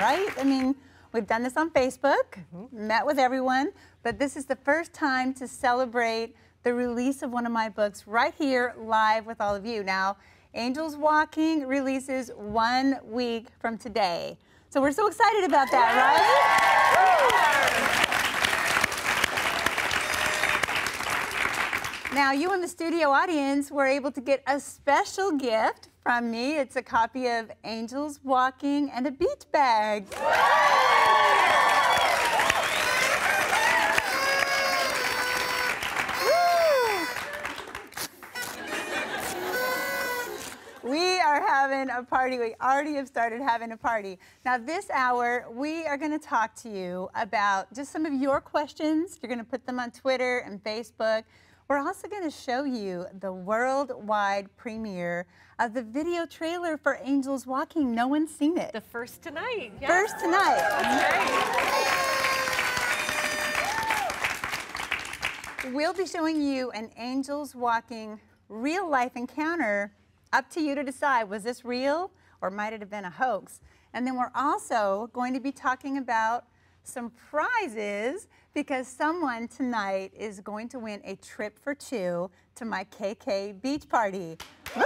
right? I mean, we've done this on Facebook, met with everyone, but this is the first time to celebrate the release of one of my books right here live with all of you. Now, Angels Walking releases 1 week from today. So we're so excited about that, right? Now, you in the studio audience were able to get a special gift from me. It's a copy of Angels Walking and a beach bag. We are having a party. We already have started having a party. Now, this hour, we are going to talk to you about just some of your questions. You're going to put them on Twitter and Facebook. We're also going to show you the worldwide premiere of the video trailer for Angels Walking. No one's seen it. The first tonight. Yes. First tonight. That's right. We'll be showing you an Angels Walking real-life encounter. Up to you to decide, was this real or might it have been a hoax? And then we're also going to be talking about some prizes because someone tonight is going to win a trip for 2 to my KK beach party. Woo!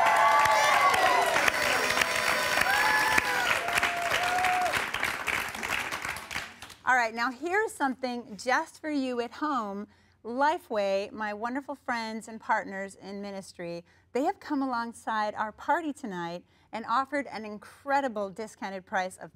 All right, now here's something just for you at home. Lifeway, my wonderful friends and partners in ministry, they have come alongside our party tonight and offered an incredible discounted price of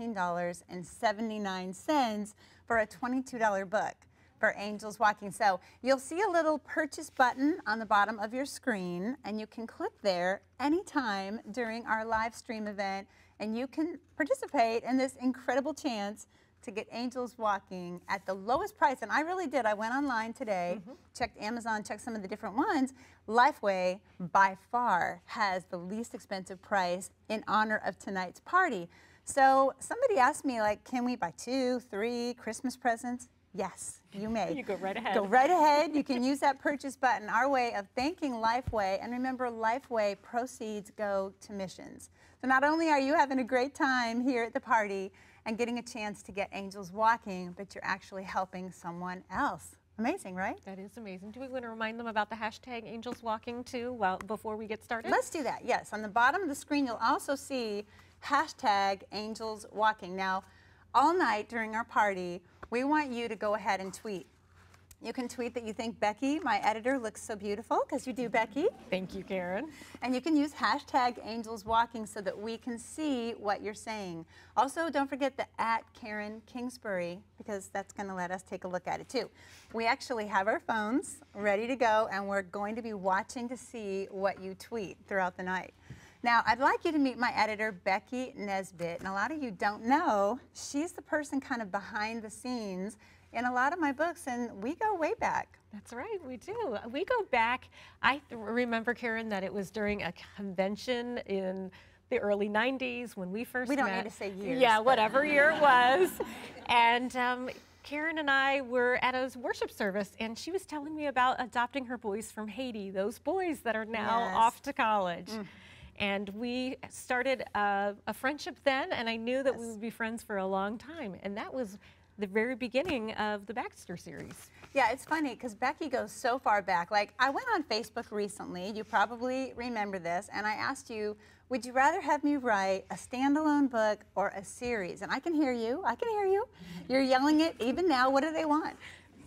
$13.79 for a $22 book for Angels Walking. So you'll see a little purchase button on the bottom of your screen, and you can click there anytime during our live stream event, and you can participate in this incredible chance to get Angels Walking at the lowest price. And I really did. I went online today, checked Amazon, checked some of the different ones. Lifeway, by far, has the least expensive price in honor of tonight's party. So somebody asked me, like, can we buy 2, 3 Christmas presents? Yes, you may. You go right ahead. Go right ahead. You can use that purchase button, our way of thanking Lifeway. And remember, Lifeway proceeds go to missions. So not only are you having a great time here at the party and getting a chance to get Angels Walking, but you're actually helping someone else. Amazing, right? That is amazing. Do we want to remind them about the hashtag Angels Walking too before we get started? Let's do that, yes. On the bottom of the screen, you'll also see hashtag Angels Walking. Now, all night during our party, we want you to go ahead and tweet. You can tweet that you think Becky, my editor, looks so beautiful, because you do, Becky. Thank you, Karen. And you can use hashtag Angels Walking so that we can see what you're saying. Also, don't forget the @Karen Kingsbury, because that's going to let us take a look at it too. We actually have our phones ready to go, and we're going to be watching to see what you tweet throughout the night. Now, I'd like you to meet my editor, Becky Nesbitt. And a lot of you don't know, she's the person kind of behind the scenes in a lot of my books, and we go way back. That's right, we do. We go back. I remember, Karen, that it was during a convention in the early 90s when we first met. We don't need to say years. Yeah, whatever year it was. And Karen and I were at a worship service, and she was telling me about adopting her boys from Haiti, those boys that are now off to college. And we started a friendship then, and I knew that we would be friends for a long time. And that was the very beginning of the Baxter series. Yeah, it's funny because Becky goes so far back. Like, I went on Facebook recently, you probably remember this, and I asked you, would you rather have me write a standalone book or a series? And I can hear you, You're yelling it even now. What do they want?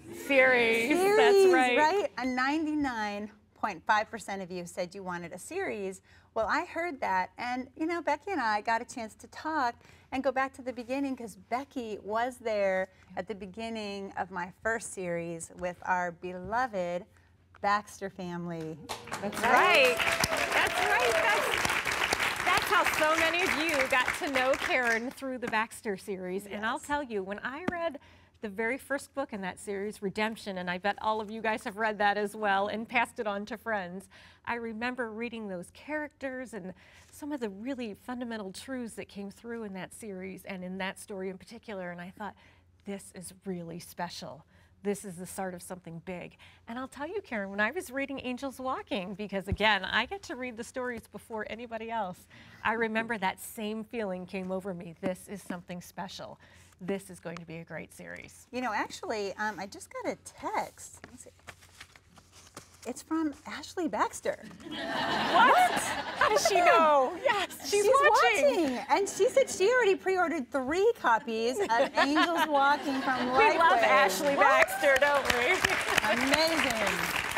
Series, that's right. Right? A 99.5% of you said you wanted a series. Well, I heard that, and you know, Becky and I got a chance to talk and go back to the beginning because Becky was there at the beginning of my first series with our beloved Baxter family. That's right. That's right. That's how so many of you got to know Karen through the Baxter series. And I'll tell you, when I read the very first book in that series, Redemption, and I bet all of you guys have read that as well and passed it on to friends. I remember reading those characters and some of the really fundamental truths that came through in that series and in that story in particular, and I thought, this is really special. this is the start of something big. And I'll tell you, Karen, when I was reading Angels Walking, because again, I get to read the stories before anybody else, I remember that same feeling came over me. This is something special. This is going to be a great series. You know, actually, I just got a text. Let's see. It's from Ashley Baxter. What? How does she know? Yes, she's watching. And she said she already pre-ordered 3 copies of Angels Walking from Lifeway. We love Ashley Baxter, don't we? Amazing.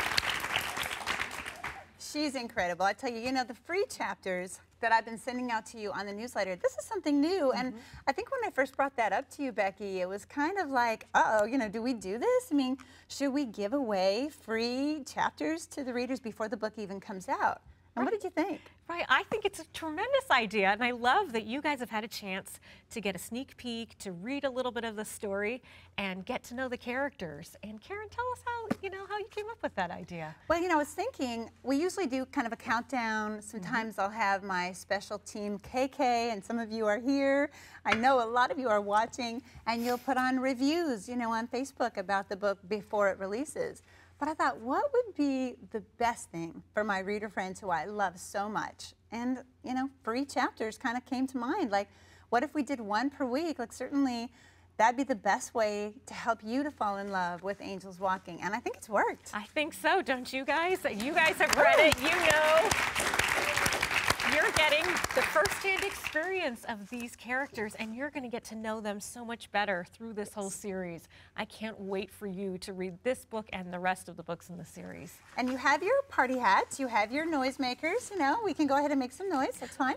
She's incredible. I tell you, you know, the free chapters that I've been sending out to you on the newsletter, this is something new. And I think when I first brought that up to you, Becky, it was kind of like, uh-oh, you know, do we do this? I mean, should we give away free chapters to the readers before the book even comes out? And what did you think? Right, I think it's a tremendous idea, and I love that you guys have had a chance to get a sneak peek, to read a little bit of the story, and get to know the characters. And Karen, tell us how you came up with that idea. Well, you know, I was thinking, we usually do kind of a countdown. Sometimes I'll have my special team KK, and some of you are here. I know a lot of you are watching, and you'll put on reviews, you know, on Facebook about the book before it releases. But I thought, what would be the best thing for my reader friends who I love so much? And, you know, free chapters kind of came to mind. Like, what if we did 1 per week? Like, certainly that'd be the best way to help you to fall in love with Angels Walking. And I think it's worked. I think so, don't you guys? You guys have read it, you know. You're getting the first-hand experience of these characters, and you're going to get to know them so much better through this whole series. I can't wait for you to read this book and the rest of the books in the series. And you have your party hats, you have your noisemakers, you know, we can go ahead and make some noise, that's fine.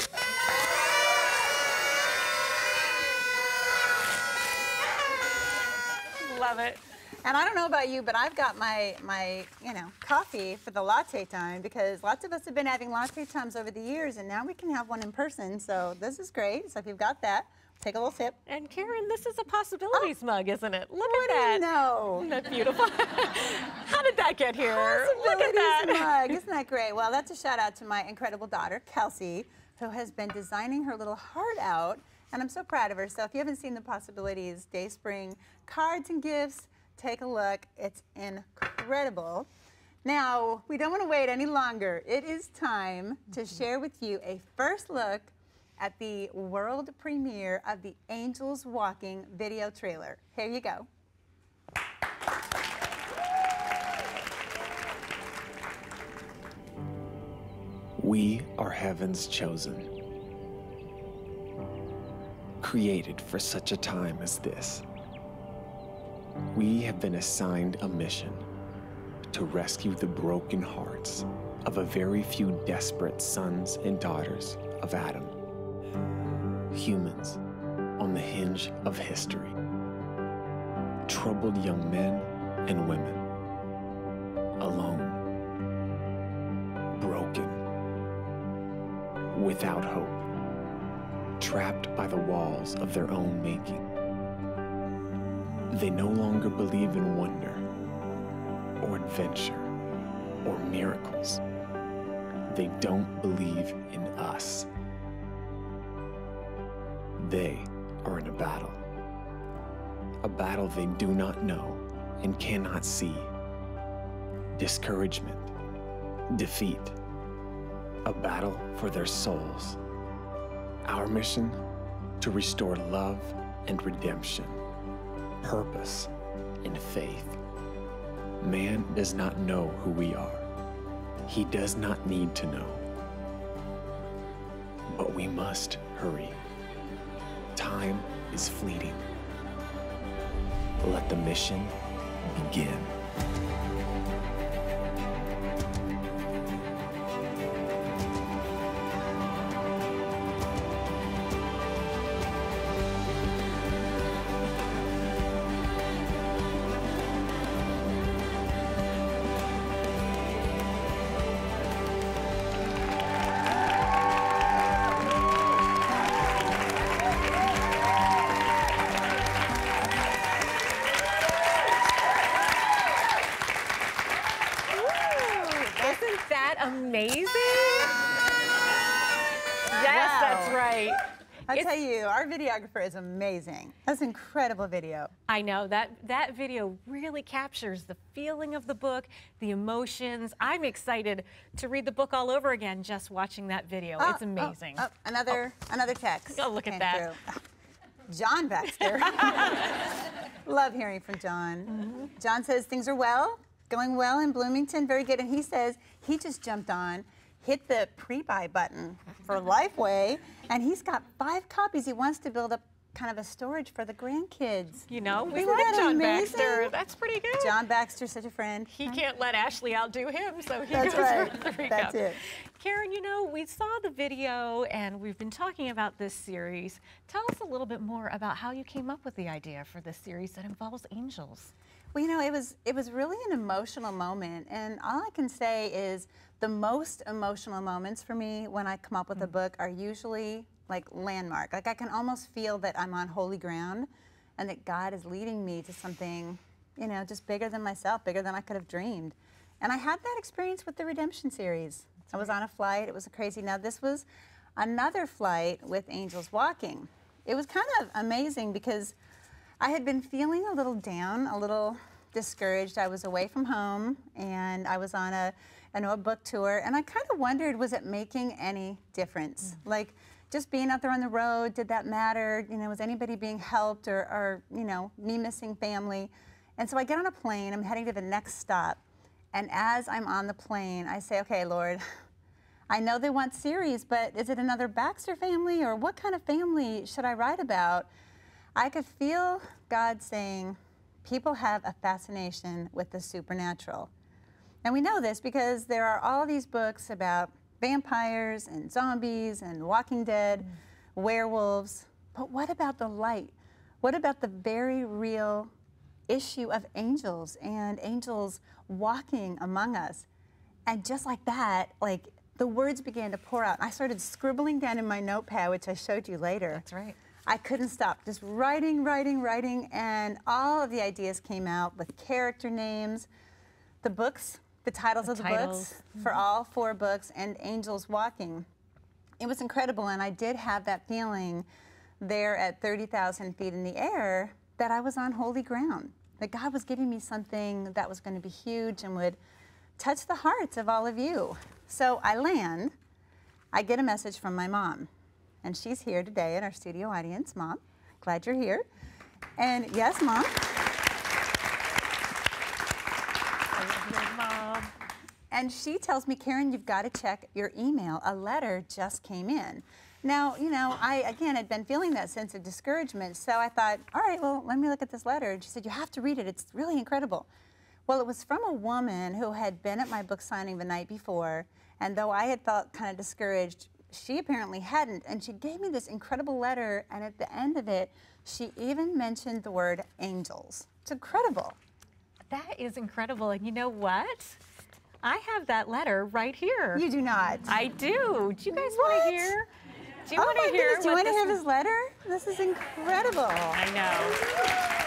Love it. And I don't know about you, but I've got my you know, coffee for the latte time, because lots of us have been having latte times over the years, and now we can have one in person. So this is great. So if you've got that, take a little sip. And Karen, this is a possibilities mug, isn't it? Look at that. What do you know? Isn't that beautiful? How did that get here? Look at that. Mug. Isn't that great? Well, that's a shout out to my incredible daughter, Kelsey, who has been designing her little heart out, and I'm so proud of her. So if you haven't seen the Possibilities Dayspring cards and gifts, take a look. It's incredible. Now, we don't want to wait any longer. It is time to share with you a first look at the world premiere of the Angels Walking video trailer. Here you go. We are heaven's chosen, created for such a time as this. We have been assigned a mission to rescue the broken hearts of a very few desperate sons and daughters of Adam. Humans on the hinge of history. Troubled young men and women. Alone. Broken. Without hope. Trapped by the walls of their own making. They no longer believe in wonder, or adventure, or miracles. They don't believe in us. They are in a battle they do not know and cannot see. Discouragement, defeat, a battle for their souls. Our mission, to restore love and redemption, purpose and faith. Man does not know who we are. He does not need to know. But we must hurry. Time is fleeting. Let the mission begin. Amazing. Yes, Wow. that's right. I'll tell you, our videographer is amazing. That's an incredible video. I know, that video really captures the feeling of the book, the emotions. I'm excited to read the book all over again just watching that video. It's amazing. Another text. Oh, look at that. Through. John Baxter. Love hearing from John. John says things are well, going well in Bloomington, very good. And he says he just jumped on, hit the pre-buy button for Lifeway, and he's got 5 copies. He wants to build up kind of a storage for the grandkids. You know, we Isn't like that John amazing? Baxter. That's pretty good. John Baxter's such a friend. He can't let Ashley outdo him, so he That's goes right. for the 3 That's cups. it. Karen, you know, we saw the video and we've been talking about this series. Tell us a little bit more about how you came up with the idea for this series that involves angels. Well, you know, it was really an emotional moment, and all I can say is the most emotional moments for me when I come up with a book are usually like landmark. Like I can almost feel that I'm on holy ground and that God is leading me to something, you know, just bigger than myself, bigger than I could have dreamed. And I had that experience with the Redemption series. I was on a flight, it was crazy. Now this was another flight with Angels Walking. It was kind of amazing because I had been feeling a little down, a little discouraged. I was away from home and I was on a book tour, and I kind of wondered, was it making any difference? Like, just being out there on the road, did that matter? You know, was anybody being helped, or you know, me missing family? And so I get on a plane, I'm heading to the next stop, and as I'm on the plane, I say, okay, Lord, I know they want series, but is it another Baxter family, or what kind of family should I write about? I could feel God saying, people have a fascination with the supernatural. And we know this because there are all these books about vampires and zombies and Walking Dead, werewolves. But what about the light? What about the very real issue of angels and angels walking among us? And just like that, like the words began to pour out. I started scribbling down in my notepad, which I showed you later. That's right. I couldn't stop, just writing, and all of the ideas came out with character names, the books, the titles of the books for all 4 books, and Angels Walking. It was incredible, and I did have that feeling there at 30,000 feet in the air that I was on holy ground, that God was giving me something that was going to be huge and would touch the hearts of all of you. So I land, I get a message from my mom, and she's here today in our studio audience. Mom, glad you're here. And yes, Mom. Mom. And she tells me, Karen, you've got to check your email. A letter just came in. Now, you know, I, again, had been feeling that sense of discouragement, so I thought, all right, well, let me look at this letter. And she said, you have to read it. It's really incredible. Well, it was from a woman who had been at my book signing the night before, and though I had felt kind of discouraged, she apparently hadn't, and she gave me this incredible letter, and at the end of it, she even mentioned the word angels. It's incredible. That is incredible, and you know what? I have that letter right here. You do not. I do. Do you guys want to hear? Do you want to hear? Do you want to hear this letter? This is incredible. I know.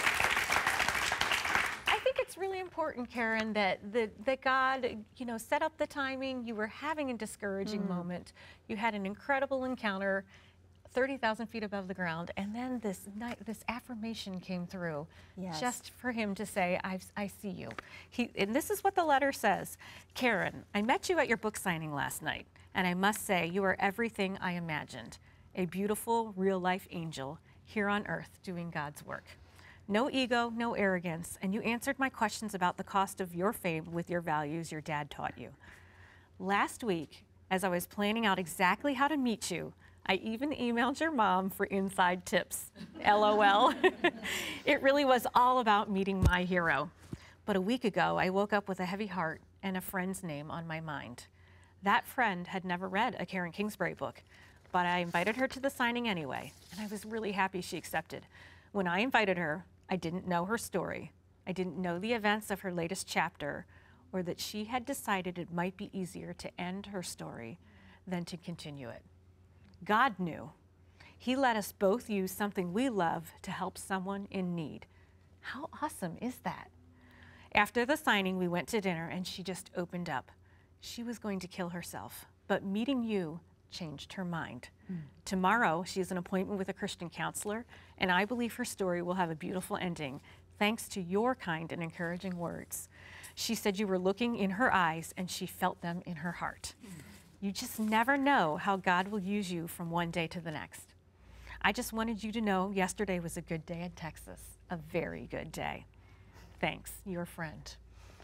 I think it's really important, Karen, that God, you know, set up the timing. You were having a discouraging moment. You had an incredible encounter, 30,000 feet above the ground, and then this affirmation came through, just for him to say, I see you. And this is what the letter says. Karen, I met you at your book signing last night, and I must say you are everything I imagined. A beautiful, real-life angel here on earth doing God's work. No ego, no arrogance, and you answered my questions about the cost of your fame with your values your dad taught you. Last week, as I was planning out exactly how to meet you, I even emailed your mom for inside tips. LOL. It really was all about meeting my hero. But a week ago, I woke up with a heavy heart and a friend's name on my mind. That friend had never read a Karen Kingsbury book, but I invited her to the signing anyway, and I was really happy she accepted. When I invited her, I didn't know her story. I didn't know the events of her latest chapter, or that she had decided it might be easier to end her story than to continue it. God knew. He let us both use something we love to help someone in need. How awesome is that? After the signing, we went to dinner and she just opened up. She was going to kill herself, but meeting you changed her mind. Tomorrow, she has an appointment with a Christian counselor, and I believe her story will have a beautiful ending, thanks to your kind and encouraging words. She said you were looking in her eyes, and she felt them in her heart. You just never know how God will use you from one day to the next. I just wanted you to know yesterday was a good day in Texas, a very good day. Thanks, your friend.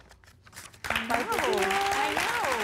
I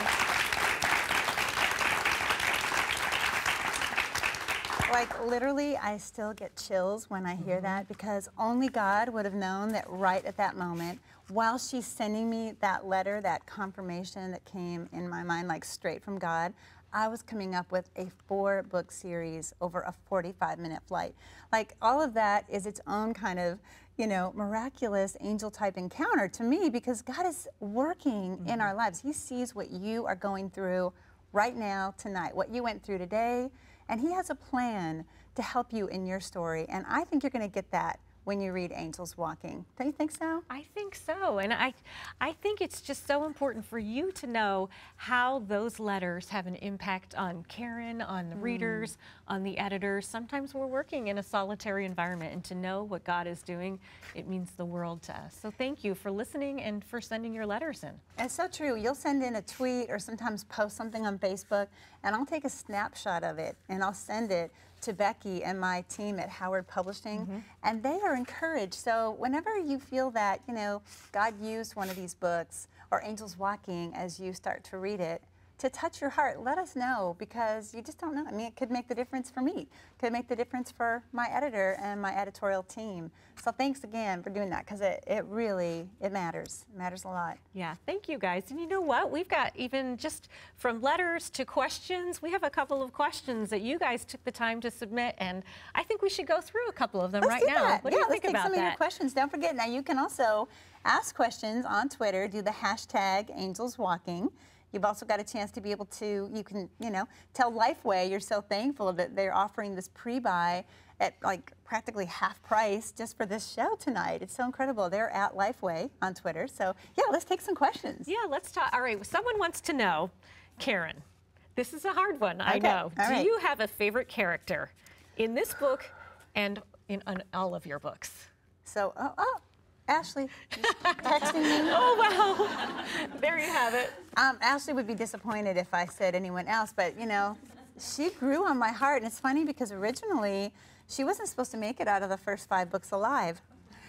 know. Like literally, I still get chills when I hear that, because only God would have known that right at that moment, while she's sending me that letter, that confirmation that came in my mind like straight from God, I was coming up with a 4-book series over a 45-minute flight. Like all of that is its own kind of, you know, miraculous angel type encounter to me, because God is working in our lives. He sees what you are going through right now, tonight, what you went through today, and He has a plan to help you in your story. And I think you're going to get that when you read Angels Walking. Don't you think so? I think so. And I think it's just so important for you to know how those letters have an impact on Karen, on the readers, on the editors. Sometimes we're working in a solitary environment, and to know what God is doing, it means the world to us. So thank you for listening and for sending your letters in. It's so true. You'll send in a tweet or sometimes post something on Facebook, and I'll take a snapshot of it and I'll send it to Becky and my team at Howard Publishing, and they are encouraged. So whenever you feel that, you know, God used one of these books or Angels Walking as you start to read it to touch your heart, let us know, because you just don't know. I mean, it could make the difference for me. It could make the difference for my editor and my editorial team. So thanks again for doing that, because it really matters. It matters a lot. Yeah, thank you guys. And you know what? We've got, even just from letters to questions, we have a couple of questions that you guys took the time to submit, and I think we should go through a couple of them Let's right do now. that. What do you let's think take about some that? of your questions. Don't forget, now you can also ask questions on Twitter. Do the hashtag Angels Walking. You've also got a chance to be able to, you can, you know, tell Lifeway you're so thankful that they're offering this pre-buy at like practically half price just for this show tonight. It's so incredible. They're at Lifeway on Twitter. So yeah, let's take some questions. Yeah, let's talk. All right, someone wants to know, Karen, this is a hard one, I know. All right. Do you have a favorite character in this book and in all of your books? So, Ashley just texting me. Oh, wow. There you have it. Ashley would be disappointed if I said anyone else, but you know, she grew on my heart. And it's funny because originally she wasn't supposed to make it out of the first 5 books alive.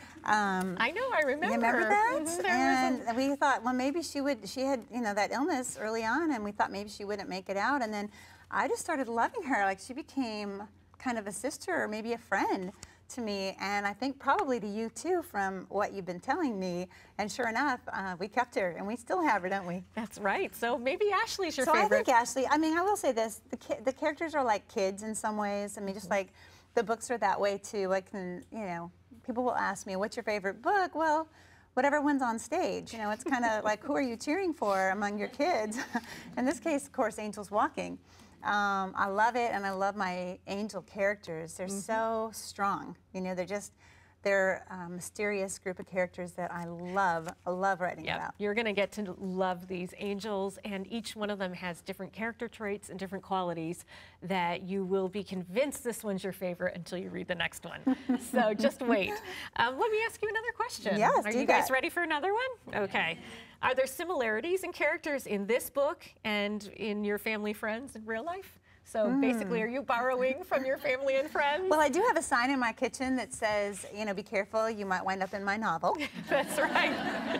I know, I remember. You remember that? Mm-hmm, and we thought, well, maybe she would, she had, you know, that illness early on, and we thought maybe she wouldn't make it out. And then I just started loving her. Like, she became kind of a sister or maybe a friend to me, and I think probably to you too, from what you've been telling me. And sure enough, we kept her, and we still have her, don't we? That's right. So maybe Ashley's your so favorite. I think Ashley, I mean, I will say this, the characters are like kids in some ways. I mean, just like the books are that way too. I can, you know, people will ask me, what's your favorite book? Well, whatever one's on stage. You know, it's kind of like, who are you cheering for among your kids? In this case, of course, Angels Walking. I love it, and I love my angel characters. They're so strong. You know, they're a mysterious group of characters that I love writing about. You're going to get to love these angels, and each one of them has different character traits and different qualities that you will be convinced this one's your favorite until you read the next one. So just wait. Let me ask you another question. Yes, Are you guys ready for another one? Okay. Are there similarities in characters in this book and in your family friends in real life? So basically, are you borrowing from your family and friends? Well, I do have a sign in my kitchen that says, you know, be careful, you might wind up in my novel. That's right.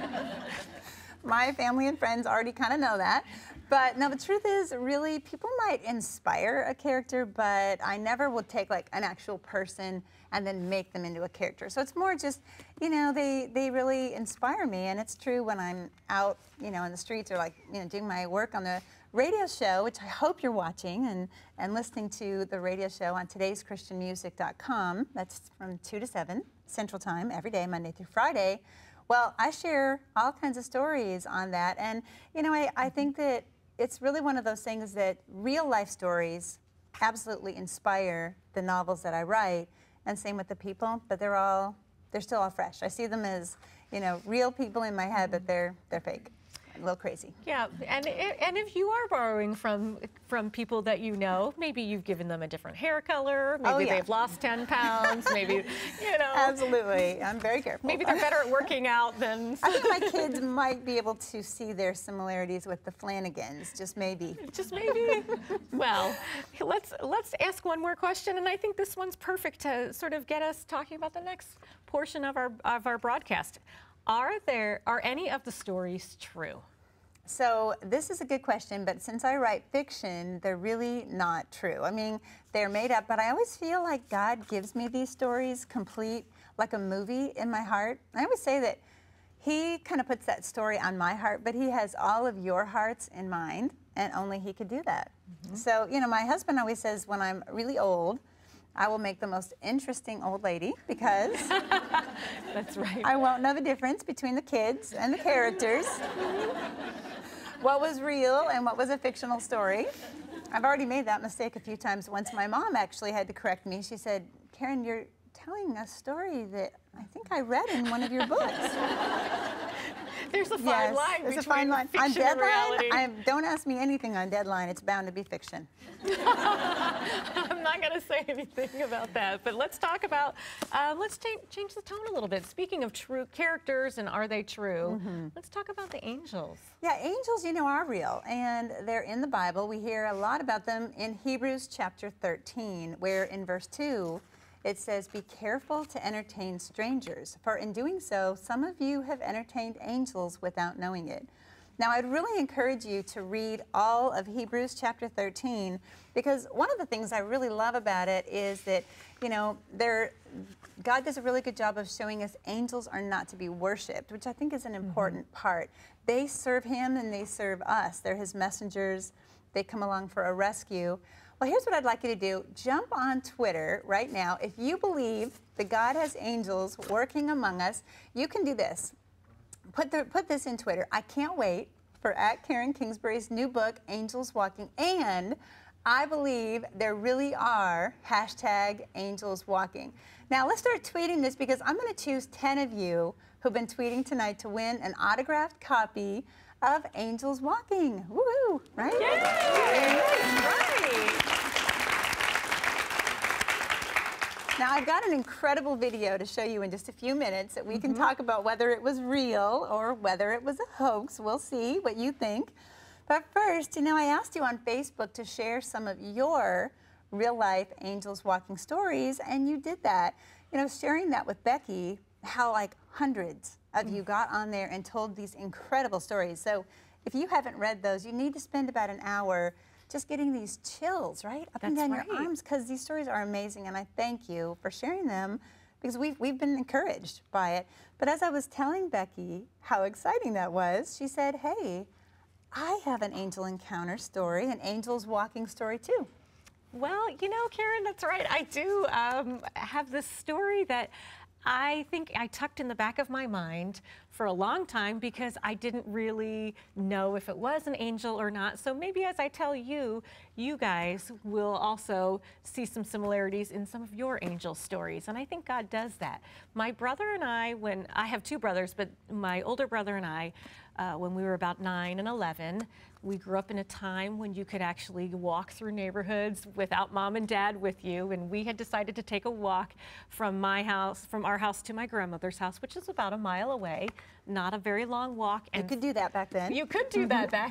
My family and friends already kind of know that. But no, the truth is, really, people might inspire a character, but I never would take like an actual person and then make them into a character. So it's more just, you know, they really inspire me. And it's true when I'm out, you know, in the streets or like, you know, doing my work on the radio show, which I hope you're watching and listening to the radio show on todayschristianmusic.com. That's from 2 to 7 Central Time every day, Monday through Friday. Well, I share all kinds of stories on that. And, you know, I think that it's really one of those things that real life stories absolutely inspire the novels that I write, and same with the people, but they're still all fresh. I see them as, you know, real people in my head, but they're fake. a little crazy. Yeah, and if you are borrowing from people that you know, maybe you've given them a different hair color, maybe they've lost 10 pounds, maybe, you know. Absolutely. I'm very careful. Maybe they're better at working out than... I think my kids might be able to see their similarities with the Flanagans, just maybe. Just maybe. Well, let's ask one more question, and I think this one's perfect to sort of get us talking about the next portion of our broadcast. Are any of the stories true? So this is a good question, but since I write fiction, they're really not true. I mean, they're made up, but I always feel like God gives me these stories complete, like a movie in my heart. I always say that He kind of puts that story on my heart, but He has all of your hearts in mind, and only He could do that. So, you know, my husband always says when I'm really old, I will make the most interesting old lady because that's right. I won't know the difference between the kids and the characters. What was real and what was a fictional story. I've already made that mistake a few times. Once my mom actually had to correct me. She said, "Karen, you're telling a story that I think I read in one of your books." There's a fine line there's between a fine line. fiction On and reality. don't ask me anything on Deadline. It's bound to be fiction. I'm not going to say anything about that, but let's talk about, let's change the tone a little bit. Speaking of true characters and are they true, let's talk about the angels. Yeah, angels, you know, are real, and they're in the Bible. We hear a lot about them in Hebrews chapter 13, where in verse 2, it says, "Be careful to entertain strangers, for in doing so, some of you have entertained angels without knowing it." Now, I'd really encourage you to read all of Hebrews chapter 13, because one of the things I really love about it is that, you know, God does a really good job of showing us angels are not to be worshipped, which I think is an important part. They serve Him and they serve us. They're His messengers. They come along for a rescue. Well, here's what I'd like you to do. Jump on Twitter right now. If you believe that God has angels working among us, you can do this. Put this in Twitter. I can't wait for @Karen Kingsbury's new book, Angels Walking, and I believe there really are #Angels Walking. Now let's start tweeting this, because I'm going to choose 10 of you who've been tweeting tonight to win an autographed copy of Angels Walking. Woo-hoo, right? Yay! Right. Now, I've got an incredible video to show you in just a few minutes that we can talk about whether it was real or whether it was a hoax. We'll see what you think. But first, you know, I asked you on Facebook to share some of your real-life Angels Walking stories, and you did that. You know, sharing that with Becky, how like hundreds of you got on there and told these incredible stories. So if you haven't read those, you need to spend about an hour just getting these chills, right? Up and down your arms, because these stories are amazing, and I thank you for sharing them, because we've been encouraged by it. But as I was telling Becky how exciting that was, she said, "Hey, I have an angel encounter story, an Angels Walking story too." Well, you know, Karen, that's right. I do have this story that I think I tucked in the back of my mind for a long time, because I didn't really know if it was an angel or not. So maybe as I tell you, you guys will also see some similarities in some of your angel stories. And I think God does that. My brother and I, I have two brothers, but my older brother and I, when we were about 9 and 11, we grew up in a time when you could actually walk through neighborhoods without mom and dad with you, and we had decided to take a walk from our house to my grandmother's house, which is about a mile away, not a very long walk. And you could do that back then. You could do that back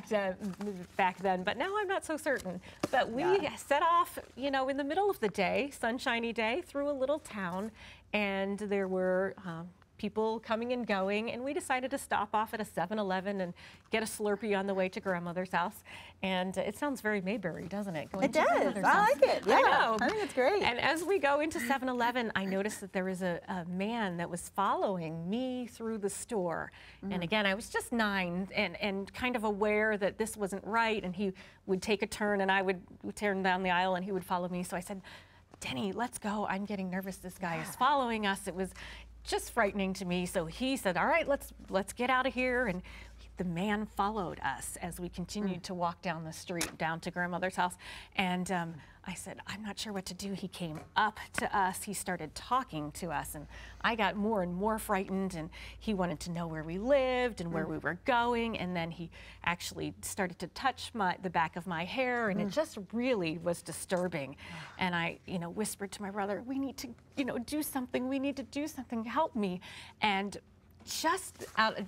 then, but now I'm not so certain. But we set off, you know, in the middle of the day, sunshiny day, through a little town, and there were people coming and going, and we decided to stop off at a 7-Eleven and get a Slurpee on the way to grandmother's house. And it sounds very Mayberry, doesn't it? It does. I like it. Yeah, I know. I think it's great. And as we go into 7-Eleven, I noticed that there was a man that was following me through the store. And again, I was just 9 and kind of aware that this wasn't right. And he would take a turn, and I would turn down the aisle, and he would follow me. So I said, "Denny, let's go. I'm getting nervous. This guy is following us." It was just frightening to me. So he said, "All right, let's get out of here." And the man followed us as we continued to walk down the street down to grandmother's house. And I said, I'm not sure what to do. He came up to us. He started talking to us, and I got more and more frightened, and he wanted to know where we lived and where we were going, and then he actually started to touch the back of my hair, and it just really was disturbing. And I, whispered to my brother, we need to, do something. We need to do something. Help me. And just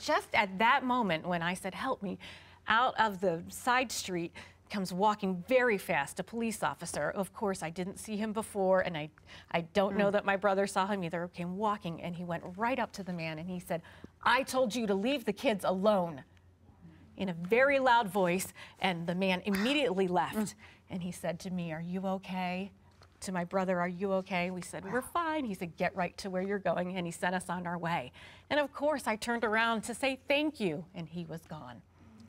at that moment when I said, help me, out of the side street comes walking very fast a police officer. Of course, I didn't see him before, and I don't know that my brother saw him either. Came walking, and he went right up to the man, and he said, I told you to leave the kids alone, in a very loud voice, and the man immediately left. And he said to me, are you okay? To my brother, are you okay? We said, we're fine. He said, get right to where you're going, and he sent us on our way. And of course, I turned around to say thank you, and he was gone.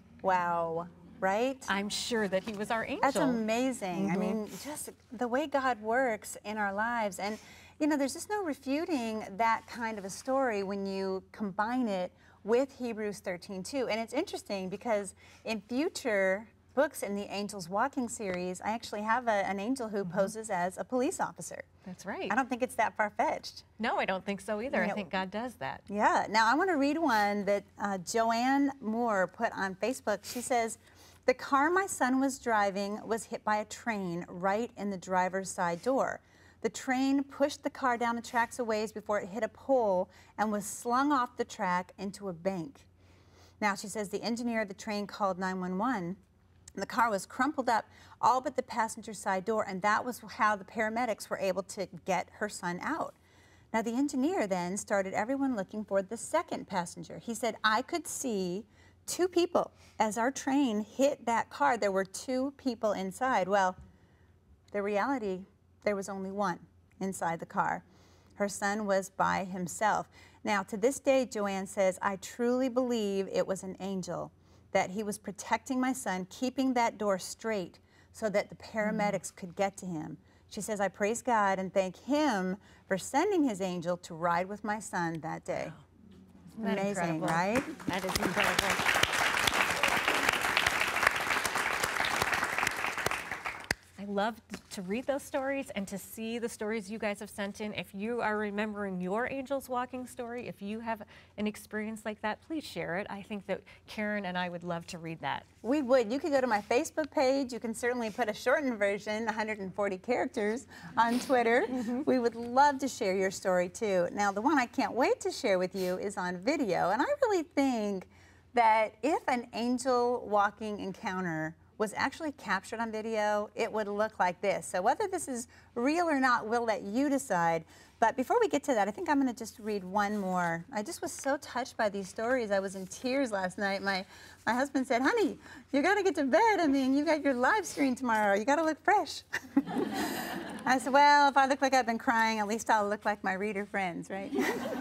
Wow. Right? I'm sure that he was our angel. That's amazing. I mean, just the way God works in our lives. And, there's just no refuting that kind of a story when you combine it with Hebrews 13:2. And it's interesting because in future books in the Angels Walking series, I actually have an angel who poses as a police officer. That's right. I don't think it's that far-fetched. No, I don't think so either. I think God does that. Yeah. Now, I want to read one that Joanne Moore put on Facebook. She says, the car my son was driving was hit by a train right in the driver's side door. The train pushed the car down the tracks a ways before it hit a pole and was slung off the track into a bank. Now, she says the engineer of the train called 911. The car was crumpled up all but the passenger side door, and that was how the paramedics were able to get her son out. Now, the engineer then started everyone looking for the second passenger. He said, I could see two people. As our train hit that car, there were two people inside. Well, the reality, there was only one inside the car. Her son was by himself. Now, to this day, Joanne says, I truly believe it was an angel, that he was protecting my son, keeping that door straight so that the paramedics could get to him. She says, I praise God and thank him for sending his angel to ride with my son that day. Wow. Amazing, Incredible. right? That is incredible. I love to read those stories and to see the stories you guys have sent in. If you are remembering your Angels Walking story, if you have an experience like that, please share it. I think that Karen and I would love to read that. We would. You could go to my Facebook page. You can certainly put a shortened version, 140 characters, on Twitter. We would love to share your story too. Now, the one I can't wait to share with you is on video. And I really think that if an angel walking encounter was actually captured on video, it would look like this. So whether this is real or not, we'll let you decide. But before we get to that, I think I'm going to just read one more. I just was so touched by these stories. I was in tears last night. My husband said, honey, you got to get to bed. I mean, you got your live stream tomorrow. You got to look fresh. I said, well, if I look like I've been crying, at least I'll look like my reader friends, right?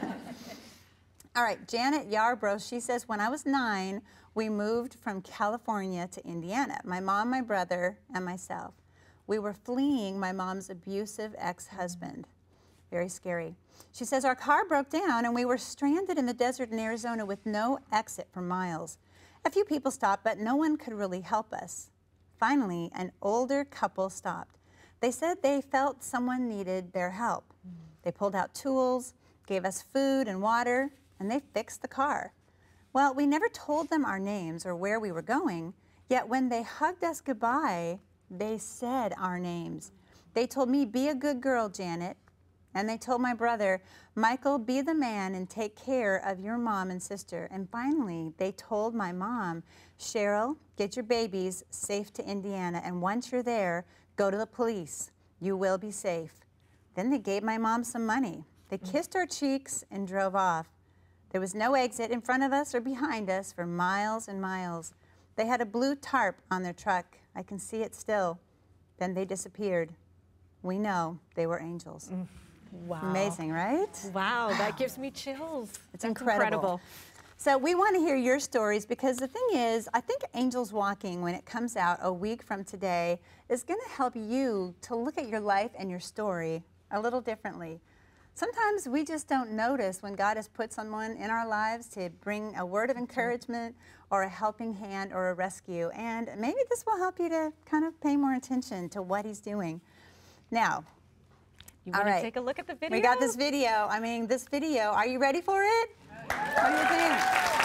All right, Janet Yarbrough, she says, when I was 9, we moved from California to Indiana, my mom, my brother, and myself. We were fleeing my mom's abusive ex-husband. Very scary. She says, our car broke down and we were stranded in the desert in Arizona with no exit for miles. A few people stopped, but no one could really help us. Finally, an older couple stopped. They said they felt someone needed their help. They pulled out tools, gave us food and water, and they fixed the car. Well, we never told them our names or where we were going, yet when they hugged us goodbye, they said our names. They told me, be a good girl, Janet. And they told my brother, Michael, be the man and take care of your mom and sister. And finally, they told my mom, Cheryl, get your babies safe to Indiana, and once you're there, go to the police. You will be safe. Then they gave my mom some money. They kissed our cheeks and drove off. There was no exit in front of us or behind us for miles and miles. They had a blue tarp on their truck. I can see it still. Then they disappeared. We know they were angels. Wow. Amazing, right? Wow, that gives me chills. It's incredible. So we want to hear your stories because the thing is, I think Angels Walking, when it comes out a week from today, is going to help you to look at your life and your story a little differently. Sometimes we just don't notice when God has put someone in our lives to bring a word of encouragement or a helping hand or a rescue. And maybe this will help you to kind of pay more attention to what He's doing. Now, You want to take a look at the video? we got this video. I mean, this video, are you ready for it? What do you think?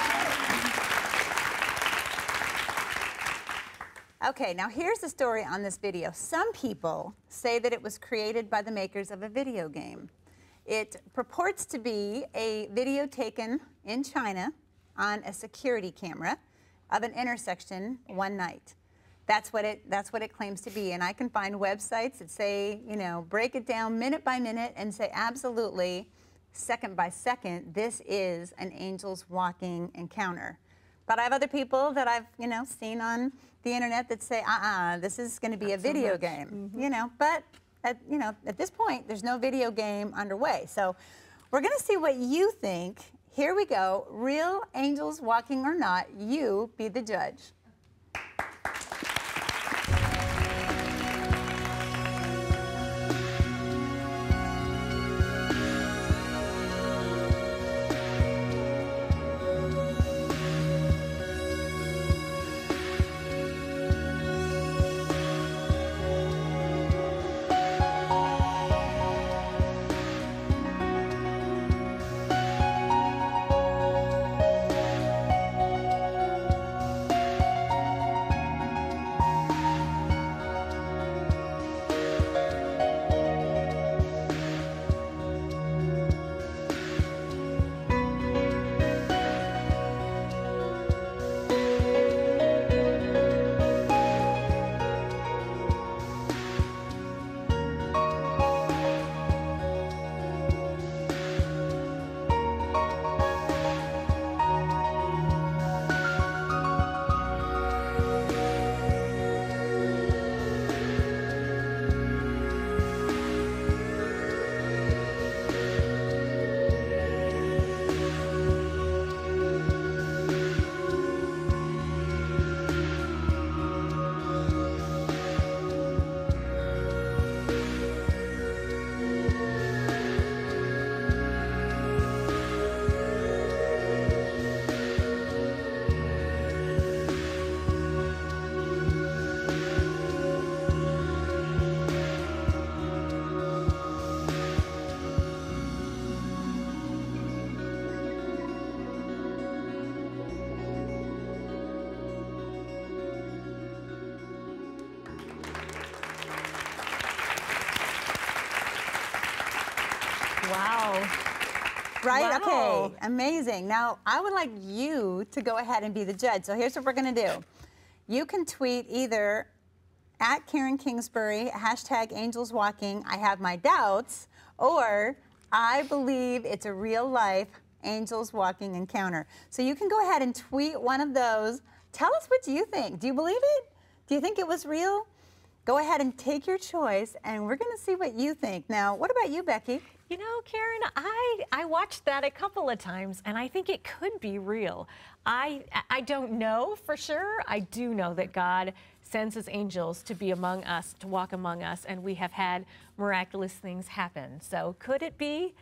Okay, now here's the story on this video. Some people say that it was created by the makers of a video game. It purports to be a video taken in China on a security camera of an intersection one night. That's what it claims to be. And I can find websites that say, you know, break it down minute by minute and say absolutely, second by second, this is an angels walking encounter. But I have other people that I've, you know, seen on the internet that say, this is going to be a video game, you know. But at this point, there's no video game underway. So we're going to see what you think. Here we go. Real angels walking or not, you be the judge. Wow. Right? Wow. Okay, amazing. Now, I would like you to go ahead and be the judge. So here's what we're going to do. You can tweet either at Karen Kingsbury, hashtag Angels Walking, I have my doubts, or I believe it's a real life Angels Walking encounter. So you can go ahead and tweet one of those. Tell us what you think. Do you believe it? Do you think it was real? Go ahead and take your choice, and we're going to see what you think. Now, what about you, Becky? You know, Karen, I watched that a couple of times, and I think it could be real. I don't know for sure. I do know that God sends his angels to be among us, to walk among us, and we have had miraculous things happen. So could it be?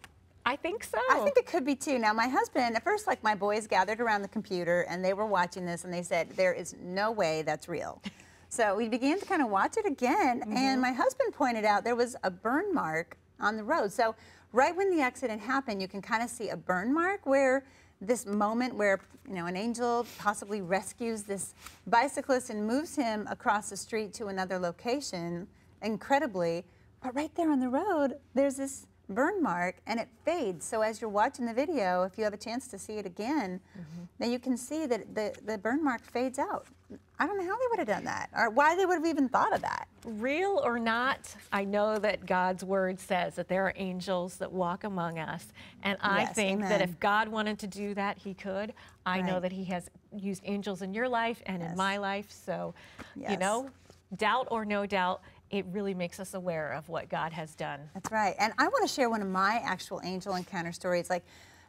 I think so. I think it could be too. Now, my husband, at first, like my boys gathered around the computer, and they were watching this, and they said, there is no way that's real. So we began to kind of watch it again, and my husband pointed out there was a burn mark on the road. So right when the accident happened, you can kind of see a burn mark where this moment where, you know, an angel possibly rescues this bicyclist and moves him across the street to another location, incredibly. But right there on the road, there's this burn mark, and it fades. So as you're watching the video, if you have a chance to see it again, then you can see that the burn mark fades out. I don't know how they would have done that, or why they would have even thought of that. Real or not, I know that God's word says that there are angels that walk among us. And I think that if God wanted to do that, he could. I know that he has used angels in your life and in my life. So, you know, doubt or no doubt, it really makes us aware of what God has done. That's right. And I want to share one of my actual angel encounter stories. Like,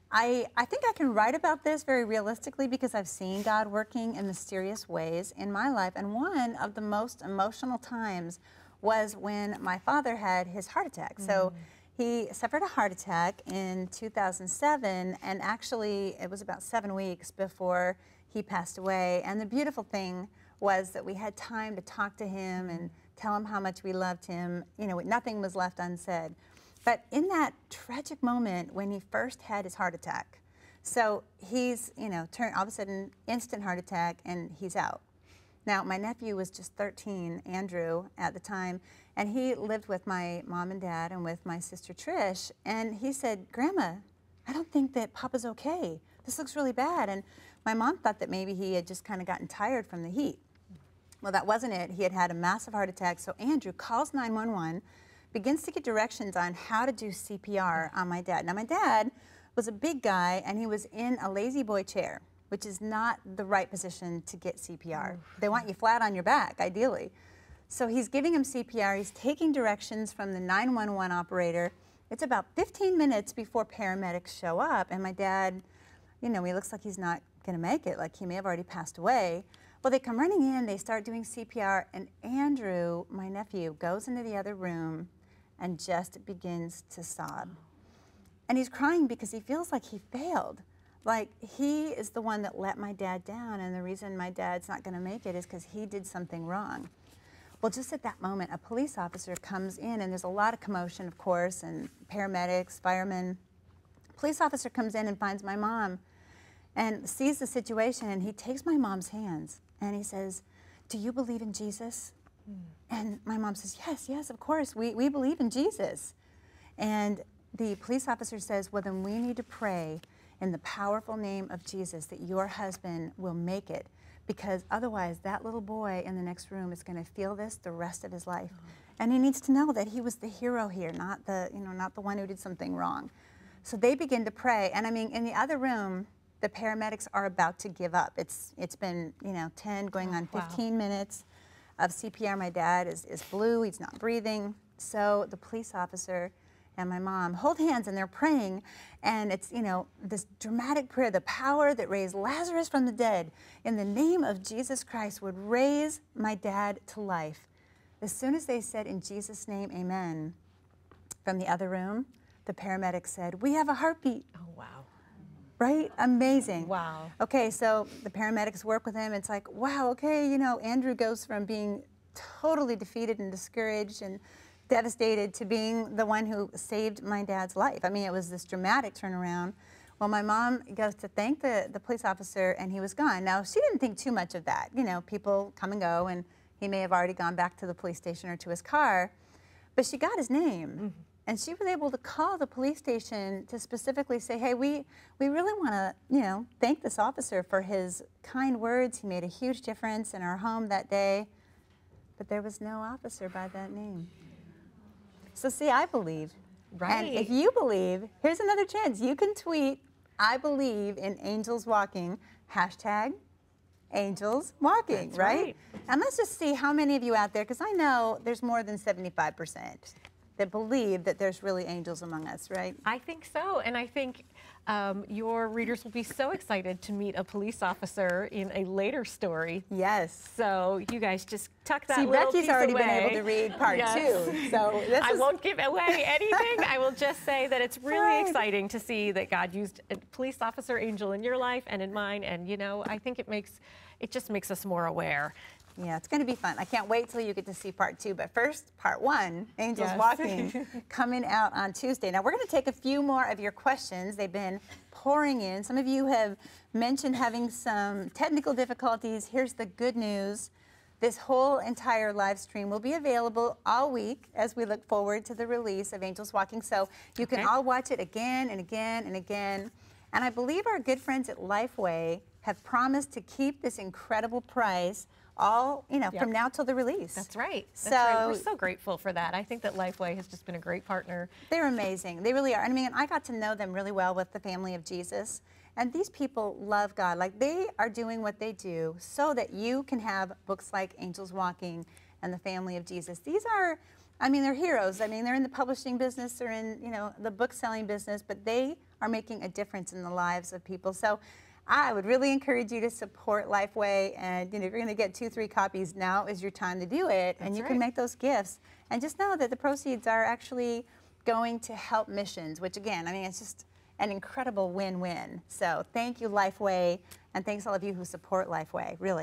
I think I can write about this very realistically because I've seen God working in mysterious ways in my life. And one of the most emotional times was when my father had his heart attack. So he suffered a heart attack in 2007, and actually it was about 7 weeks before he passed away. And the beautiful thing was that we had time to talk to him and tell him how much we loved him. You know, nothing was left unsaid. But in that tragic moment when he first had his heart attack, so he's, you know, all of a sudden, instant heart attack, and he's out. Now, my nephew was just 13, Andrew, at the time, and he lived with my mom and dad and with my sister Trish, and he said, Grandma, I don't think that Papa's okay. This looks really bad. And my mom thought that maybe he had just kind of gotten tired from the heat. Well, that wasn't it. He had had a massive heart attack, so Andrew calls 911, begins to get directions on how to do CPR on my dad. Now, my dad was a big guy, and he was in a lazy boy chair, which is not the right position to get CPR. They want you flat on your back, ideally. So he's giving him CPR. He's taking directions from the 911 operator. It's about 15 minutes before paramedics show up, and my dad, you know, he looks like he's not going to make it, like he may have already passed away. Well, they come running in, they start doing CPR, and Andrew, my nephew, goes into the other room and just begins to sob. And he's crying because he feels like he failed. Like, he is the one that let my dad down, and the reason my dad's not going to make it is because he did something wrong. Well, just at that moment, a police officer comes in, and there's a lot of commotion, of course, and paramedics, firemen. Police officer comes in and finds my mom and sees the situation, and he takes my mom's hands, and he says, do you believe in Jesus? And my mom says, yes, yes, of course, we believe in Jesus. And the police officer says, well, then we need to pray in the powerful name of Jesus that your husband will make it, because otherwise that little boy in the next room is going to feel this the rest of his life. And he needs to know that he was the hero here, not the, you know, not the one who did something wrong. So they begin to pray, and I mean, in the other room, the paramedics are about to give up. It's been, you know, 10 going on 15 minutes of CPR. My dad is blue, he's not breathing. So the police officer and my mom hold hands, and they're praying, and it's, you know, this dramatic prayer, the power that raised Lazarus from the dead in the name of Jesus Christ would raise my dad to life. As soon as they said, in Jesus' name, amen, from the other room, the paramedics said, we have a heartbeat. Oh, wow. Right? Amazing. Wow. Okay, so the paramedics work with him. It's like, wow, okay, you know, Andrew goes from being totally defeated and discouraged and devastated to being the one who saved my dad's life. I mean, it was this dramatic turnaround. Well, my mom goes to thank the police officer, and he was gone. Now, she didn't think too much of that. You know, people come and go, and he may have already gone back to the police station or to his car. But she got his name, and she was able to call the police station to specifically say, hey, we really want to, you know, thank this officer for his kind words. He made a huge difference in our home that day. But there was no officer by that name. So see, I believe. Right. And if you believe, here's another chance. You can tweet, I believe in angels walking, hashtag angels walking, That's right? And let's just see how many of you out there, because I know there's more than 75% that believe that there's really angels among us, right? I think so, and I think your readers will be so excited to meet a police officer in a later story. Yes. So you guys just tuck that See, little Becky's piece already away. been able to read part two, so this I is... won't give away anything. I will just say that it's really Right. exciting to see that God used a police officer angel in your life and in mine, and you know, I think it just makes us more aware. Yeah, it's going to be fun. I can't wait till you get to see part two. But first, part one, Angels Yes. Walking, coming out on Tuesday. Now, we're going to take a few more of your questions. They've been pouring in. Some of you have mentioned having some technical difficulties. Here's the good news. This whole entire live stream will be available all week as we look forward to the release of Angels Walking. So you can all watch it again and again and again. And I believe our good friends at Lifeway have promised to keep this incredible price all, you know, from now till the release. That's right. So That's right. We're so grateful for that. I think that Lifeway has just been a great partner. They're amazing. They really are. I mean, I got to know them really well with the family of Jesus. And these people love God. Like, they are doing what they do so that you can have books like Angels Walking and the Family of Jesus. These are, I mean, they're heroes. I mean, they're in the publishing business, they're in, you know, the book selling business, but they are making a difference in the lives of people. So I would really encourage you to support Lifeway, and you know, if you're going to get 2-3 copies, now is your time to do it. And you can make those gifts. And just know that the proceeds are actually going to help missions, which again, I mean, it's just an incredible win-win. So thank you, Lifeway, and thanks all of you who support Lifeway, really.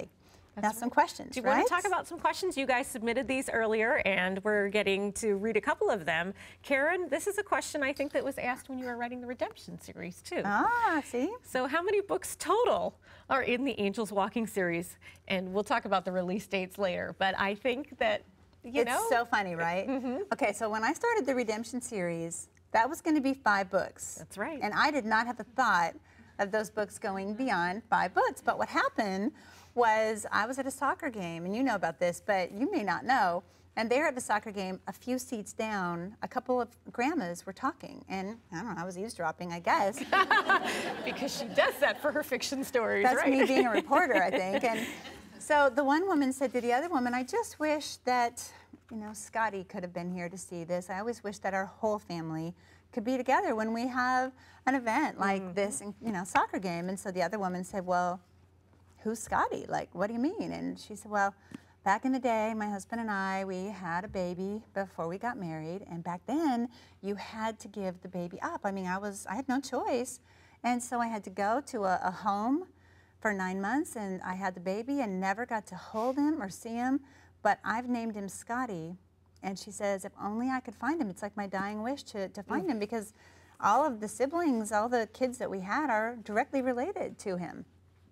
Now some questions, Do you right? want to talk about some questions? You guys submitted these earlier, and we're getting to read a couple of them. Karen, this is a question I think that was asked when you were writing the Redemption series, too. Ah, see? So how many books total are in the Angels Walking series? And we'll talk about the release dates later, but I think that, you know. It's so funny, right? Okay, so when I started the Redemption series, that was going to be 5 books. That's right. And I did not have a thought of those books going beyond 5 books. But what happened was I was at a soccer game, and you know about this, but you may not know. And there at the soccer game, a few seats down, a couple of grandmas were talking. And I don't know, I was eavesdropping, I guess. Because she does that for her fiction stories, That's right? me being a reporter, I think. And so the one woman said to the other woman, I just wish that, you know, Scotty could have been here to see this. I always wish that our whole family could be together when we have an event like this, you know, soccer game. And so the other woman said, well, who's Scotty? Like, what do you mean? And she said, well, back in the day, my husband and I, we had a baby before we got married. And back then, you had to give the baby up. I mean, I had no choice. And so I had to go to a home for 9 months, and I had the baby and never got to hold him or see him. But I've named him Scotty. And she says, if only I could find him. It's like my dying wish to find him, because all of the siblings, all the kids that we had are directly related to him.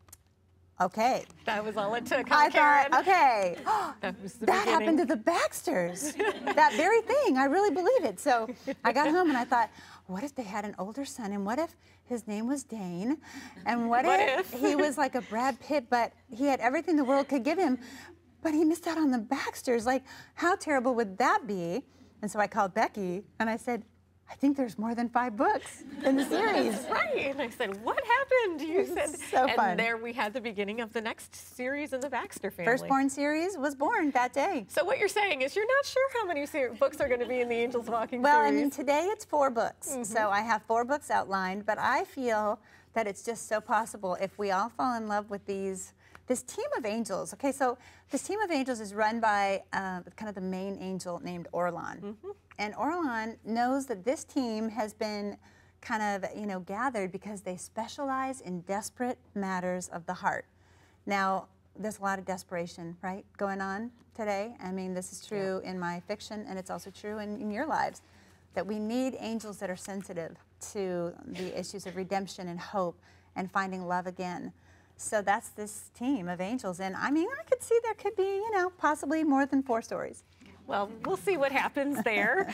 Okay. That was all it took, I Karen? thought, okay, That was the that beginning. happened to the Baxters. That very thing, I really believe it. So I got home and I thought, what if they had an older son, and what if his name was Dane, and what if he was like a Brad Pitt, but he had everything the world could give him, but he missed out on the Baxters? Like, how terrible would that be? And so I called Becky and I said, I think there's more than 5 books in the series. Right, and I said, what happened? You said, so and fun. there we had the beginning of the next series in the Baxter family. Firstborn series was born that day. So what you're saying is you're not sure how many books are going to be in the Angels Walking Well, I series. mean, today it's 4 books. So I have 4 books outlined, but I feel that it's just so possible if we all fall in love with this team of angels. Okay, so this team of angels is run by kind of the main angel named Orlan. And Orlan knows that this team has been kind of, you know, gathered because they specialize in desperate matters of the heart. Now, there's a lot of desperation, right, going on today. I mean, this is true in my fiction, and it's also true in your lives, that we need angels that are sensitive to the issues of redemption and hope and finding love again. So that's this team of angels. And I mean, I could see there could be, you know, possibly more than 4 stories. Well, we'll see what happens there.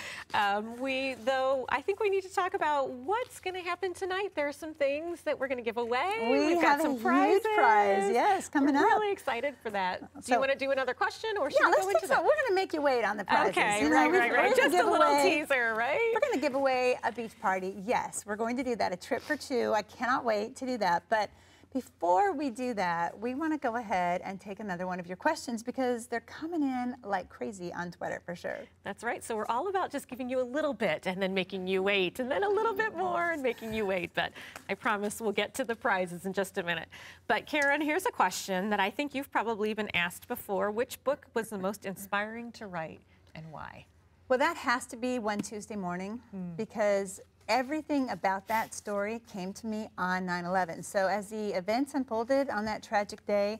I think we need to talk about what's going to happen tonight. There are some things that we're going to give away. We've got some prizes. Huge prize, yes, coming we're up. Really excited for that. Do you want to do another question, or should yeah, we let's go take into some. that? We're going to make you wait on the prizes. Okay, you know, right. Just a little teaser, right? We're going to give away a beach party. Yes, we're going to do that. A trip for 2. I cannot wait to do that. But before we do that, we want to go ahead and take another one of your questions, because they're coming in like crazy on Twitter for sure. That's right. So we're all about just giving you a little bit and then making you wait, and then a little bit more and making you wait. But I promise we'll get to the prizes in just a minute. But Karen, here's a question that I think you've probably been asked before. Which book was the most inspiring to write, and why? Well, that has to be One Tuesday Morning, because everything about that story came to me on 9/11. So as the events unfolded on that tragic day,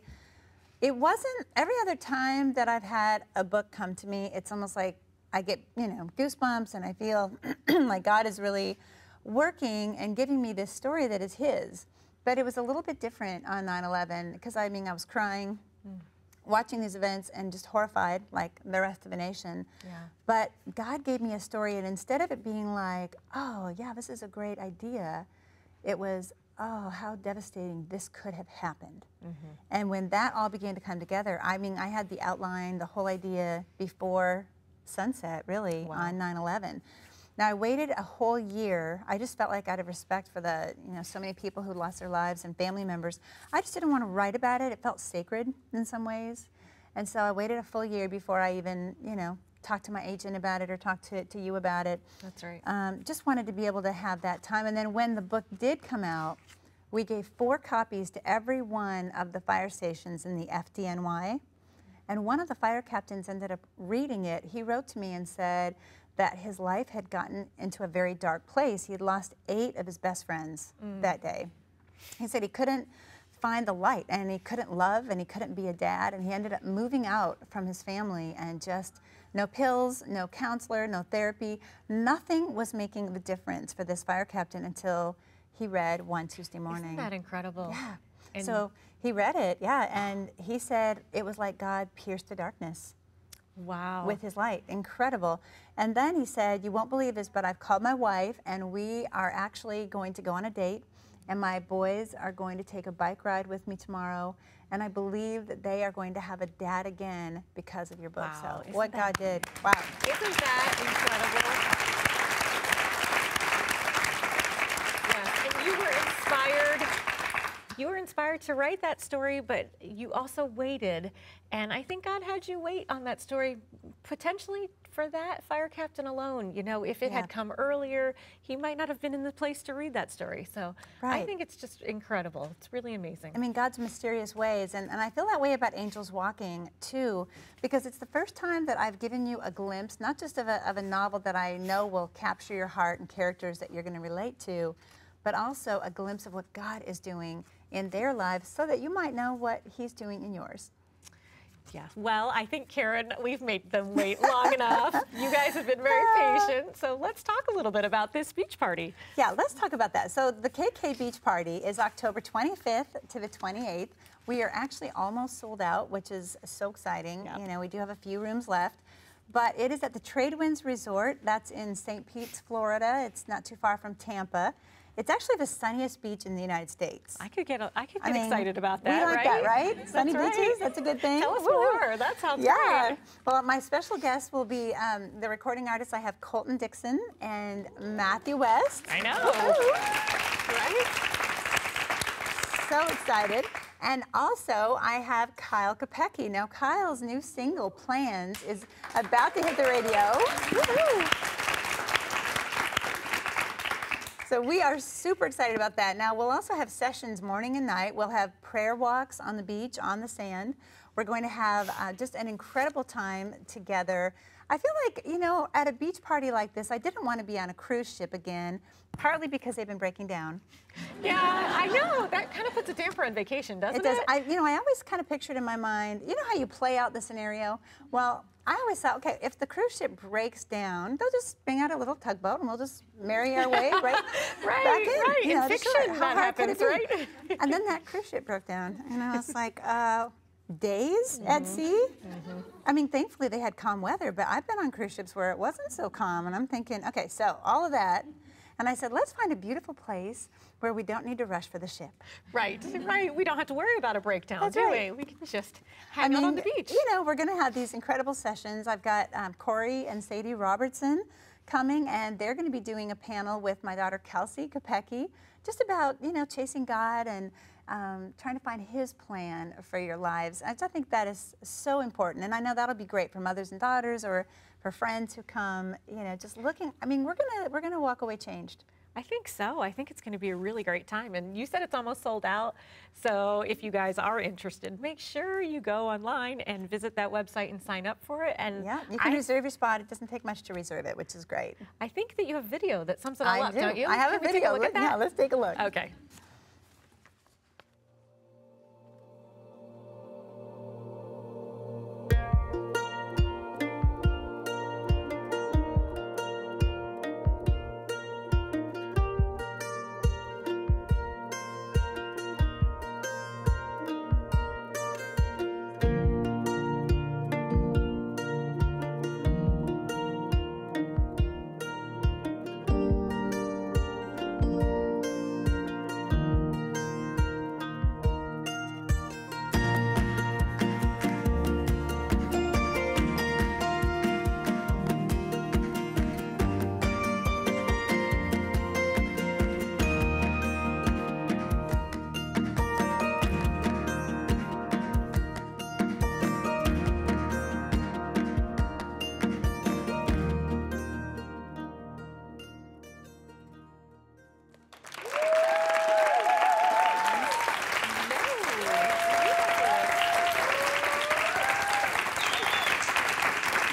it wasn't every other time that I've had a book come to me. It's almost like I get, you know, goosebumps, and I feel like God is really working and giving me this story that is His. But it was a little bit different on 9/11, because I mean, I was crying, watching these events, and just horrified like the rest of the nation. Yeah. But God gave me a story, and instead of it being like, oh yeah, this is a great idea, it was, oh, how devastating this could have happened. And when that all began to come together, I mean, I had the outline, the whole idea before sunset, really, on 9/11. Now, I waited a whole year. I just felt like, out of respect for the, you know, so many people who lost their lives and family members, I just didn't want to write about it. It felt sacred in some ways. And so I waited a full year before I even, you know, talked to my agent about it or talked to you about it. That's right. Just wanted to be able to have that time. And then when the book did come out, we gave 4 copies to every one of the fire stations in the FDNY. And one of the fire captains ended up reading it. He wrote to me and said that his life had gotten into a very dark place. He had lost 8 of his best friends that day. He said he couldn't find the light, and he couldn't love, and he couldn't be a dad, and he ended up moving out from his family, and just no pills, no counselor, no therapy. Nothing was making the difference for this fire captain until he read One Tuesday Morning. Isn't that incredible? Yeah. And so he read it, yeah, and he said it was like God pierced the darkness. Wow. With his light. Incredible. And then he said, you won't believe this, but I've called my wife, and we are actually going to go on a date, and my boys are going to take a bike ride with me tomorrow, and I believe that they are going to have a dad again because of your book. Wow. So what God did. Wow. Isn't that incredible? Yes, and you were inspired. You were inspired to write that story, but you also waited. And I think God had you wait on that story potentially for that fire captain alone. You know, if it had come earlier, he might not have been in the place to read that story. So I think it's just incredible. It's really amazing. I mean, God's mysterious ways. And I feel that way about Angels Walking, too, because it's the first time that I've given you a glimpse, not just of a novel that I know will capture your heart and characters that you're going to relate to, but also a glimpse of what God is doing in their lives so that you might know what he's doing in yours. Yeah, well, I think, Karen, we've made them wait long enough. You guys have been very patient, so let's talk a little bit about this beach party. Yeah, let's talk about that. So the KK Beach Party is October 25th to the 28th. We are actually almost sold out, which is so exciting. Yep. You know, we do have a few rooms left. But it is at the Tradewinds Resort. That's in St. Pete, Florida. It's not too far from Tampa. It's actually the sunniest beach in the United States. I could get excited about that, we like that, right? Sunny beaches, that's a good thing. Tell us more. That sounds great. Well, my special guest will be the recording artists. I have Colton Dixon and Matthew West. I know. Right? So excited. And also, I have Kyle Kopecky. Now, Kyle's new single, Plans, is about to hit the radio. Woo-hoo. So we are super excited about that. Now, we'll also have sessions morning and night. We'll have prayer walks on the beach, on the sand. We're going to have just an incredible time together. I feel like, you know, at a beach party like this, I didn't want to be on a cruise ship again, partly because they've been breaking down. Yeah, I know. That kind of puts a damper on vacation, doesn't it? It does. I always kind of pictured in my mind, you know how you play out the scenario? Well, I always thought, okay, if the cruise ship breaks down, they'll just bring out a little tugboat and we'll just marry our way right back in. Right, you know, in fiction that happens, right? And then that cruise ship broke down, and I was like, days at sea? I mean, thankfully they had calm weather, but I've been on cruise ships where it wasn't so calm, and I'm thinking, okay, so all of that, and I said, let's find a beautiful place where we don't need to rush for the ship. Right, right. We don't have to worry about a breakdown, That's do right. we? We can just hang out on the beach. You know, we're going to have these incredible sessions. I've got Corey and Sadie Robertson coming, and they're going to be doing a panel with my daughter Kelsey Kopecky, just about, you know, chasing God and trying to find his plan for your lives. I just think that is so important, and I know that'll be great for mothers and daughters or for friends who come, you know, just looking. I mean, we're gonna walk away changed. I think so. I think it's going to be a really great time. And you said it's almost sold out. So if you guys are interested, make sure you go online and visit that website and sign up for it. And yeah, you can reserve your spot. It doesn't take much to reserve it, which is great. I think that you have video that sums it all up, don't you? I have Can a video. Take a look at that? Yeah, let's take a look. Okay.